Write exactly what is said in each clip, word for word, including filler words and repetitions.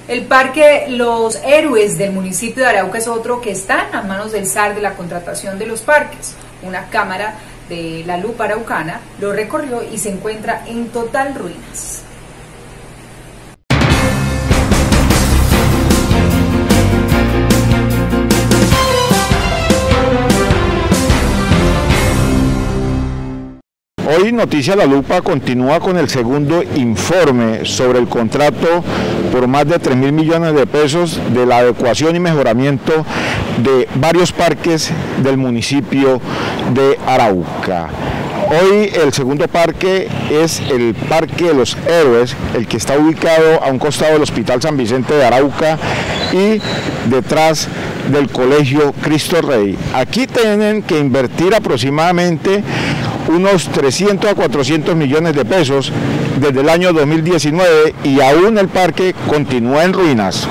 El Parque Los Héroes del municipio de Arauca es otro que está en las manos del S A R de la contratación de los parques. Una cámara de la Lupa Araucana lo recorrió y se encuentra en total ruinas. Hoy Noticias La Lupa continúa con el segundo informe sobre el contrato por más de tres mil millones de pesos de la adecuación y mejoramiento de varios parques del municipio de Arauca. Hoy el segundo parque es el Parque de los Héroes, el que está ubicado a un costado del Hospital San Vicente de Arauca y detrás del Colegio Cristo Rey. Aquí tienen que invertir aproximadamente unos trescientos a cuatrocientos millones de pesos desde el año dos mil diecinueve y aún el parque continúa en ruinas.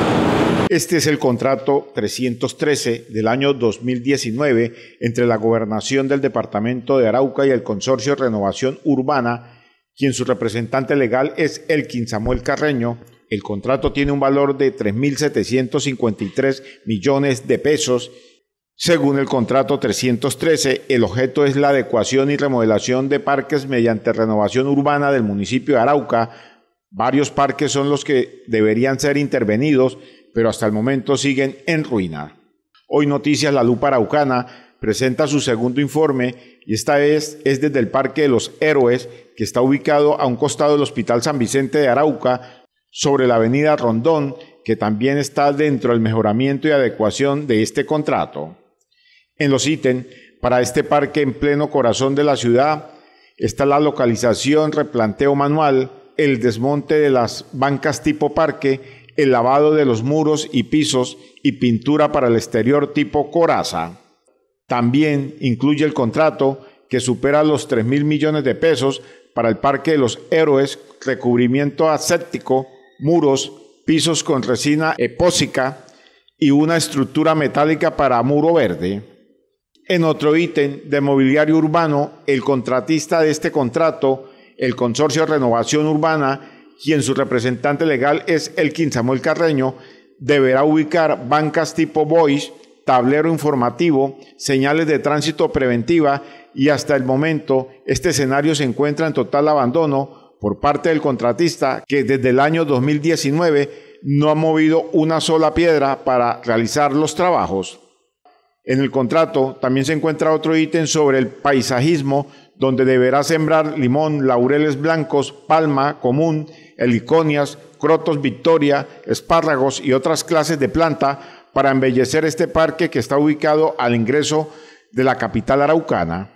Este es el contrato trescientos trece del año dos mil diecinueve entre la Gobernación del Departamento de Arauca y el Consorcio de Renovación Urbana, quien su representante legal es Elkin Samuel Carreño. El contrato tiene un valor de tres mil setecientos cincuenta y tres millones de pesos. Según el contrato trescientos trece, el objeto es la adecuación y remodelación de parques mediante renovación urbana del municipio de Arauca. Varios parques son los que deberían ser intervenidos, pero hasta el momento siguen en ruina. Hoy Noticias La Lupa Araucana presenta su segundo informe y esta vez es desde el Parque de los Héroes, que está ubicado a un costado del Hospital San Vicente de Arauca, sobre la avenida Rondón, que también está dentro del mejoramiento y adecuación de este contrato. En los ítems para este parque en pleno corazón de la ciudad está la localización, replanteo manual, el desmonte de las bancas tipo parque, el lavado de los muros y pisos y pintura para el exterior tipo coraza. También incluye el contrato que supera los tres mil millones de pesos para el Parque de los Héroes, recubrimiento aséptico, muros, pisos con resina epóxica y una estructura metálica para muro verde. En otro ítem de mobiliario urbano, el contratista de este contrato, el Consorcio de Renovación Urbana, quien su representante legal es Elkin Samuel Carreño, deberá ubicar bancas tipo boys, tablero informativo, señales de tránsito preventiva y hasta el momento este escenario se encuentra en total abandono por parte del contratista, que desde el año dos mil diecinueve no ha movido una sola piedra para realizar los trabajos. En el contrato también se encuentra otro ítem sobre el paisajismo, donde deberá sembrar limón, laureles blancos, palma común, heliconias, crotos victoria, espárragos y otras clases de planta para embellecer este parque que está ubicado al ingreso de la capital araucana.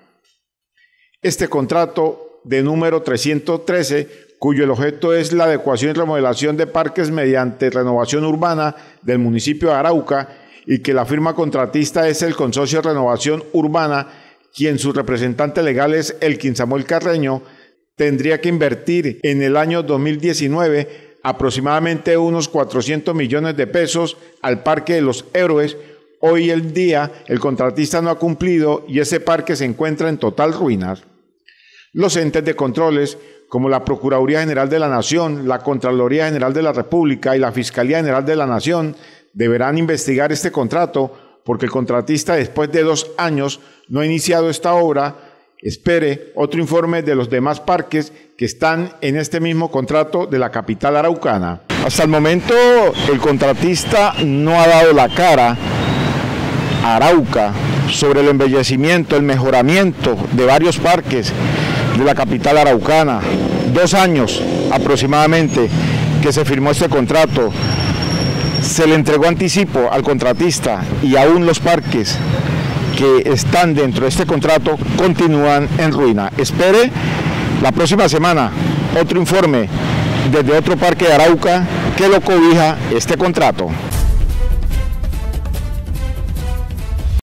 Este contrato de número trescientos trece, cuyo objeto es la adecuación y remodelación de parques mediante renovación urbana del municipio de Arauca, y que la firma contratista es el Consorcio de Renovación Urbana, quien su representante legal es Elkin Samuel Carreño, tendría que invertir en el año dos mil diecinueve aproximadamente unos cuatrocientos millones de pesos al Parque de los Héroes. Hoy el día el contratista no ha cumplido y ese parque se encuentra en total ruinas. Los entes de controles, como la Procuraduría General de la Nación, la Contraloría General de la República y la Fiscalía General de la Nación, deberán investigar este contrato porque el contratista, después de dos años, no ha iniciado esta obra. Espere otro informe de los demás parques que están en este mismo contrato de la capital araucana. Hasta el momento el contratista no ha dado la cara a Arauca sobre el embellecimiento, el mejoramiento de varios parques de la capital araucana. Dos años aproximadamente que se firmó este contrato. Se le entregó anticipo al contratista y aún los parques que están dentro de este contrato continúan en ruina. Espere la próxima semana otro informe desde otro parque de Arauca que lo cobija este contrato.